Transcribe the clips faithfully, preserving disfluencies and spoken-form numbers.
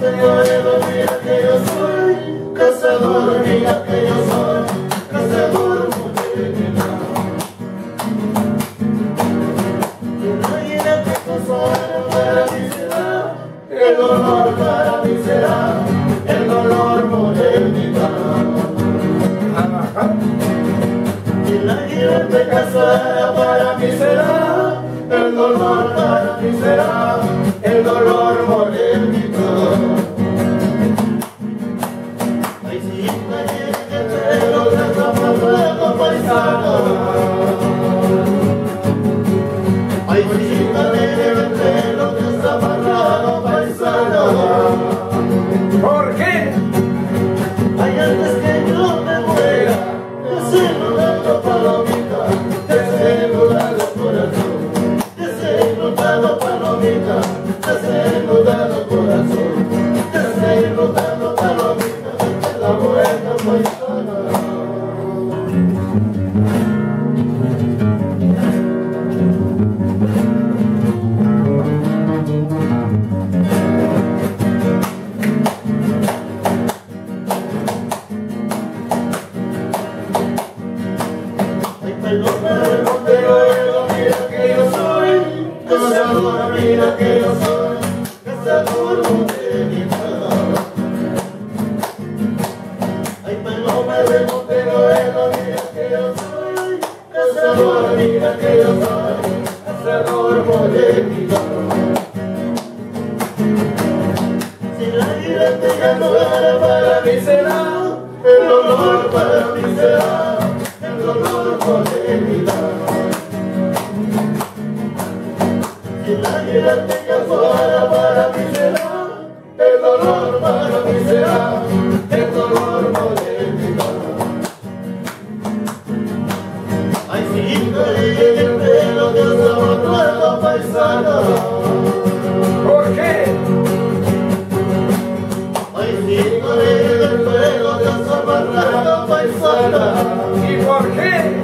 monteruelo, mira que yo soy cazador, mira que yo soy cazador morena. Imagínate cosa para mí será, el dolor para mí será, el dolor morenita. Imagínate casada para mí será, el dolor para mí será, el dolor morenita. Ay, si imagínate lo que está pasando paisana. Ay, si imagínate lo que está pasando paisana. ¿Por qué? Ay, antes que yo me muera, desenudando palomita, desenudando corazón, desenudando palomita, desenudando corazón, desenudando palomita, de la buena paisana. El monteruelo, mira que yo soy cazador, mira que yo soy cazador morenita. Ay, paloma del monteruelo, mira que yo soy cazador, mira que yo soy cazador morenita. Si la vida te ganara para mí será, el dolor para mí será, el dolor morenita. Si la vida te casara para mí será, el dolor para mí será, el dolor morenita. Ay, si cae el pelo que se amarra la paisana. ¿Por qué? Ay, si cae el pelo que se amarra la paisana. ¿Y por qué?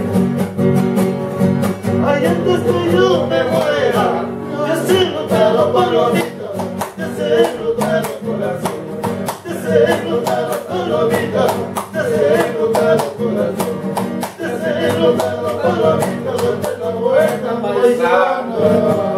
Ay, antes que yo me muera, desenudado palomita, desenudado corazón, desenudado palomita, desenudado corazón, desenudado palomita, de la buena paisana.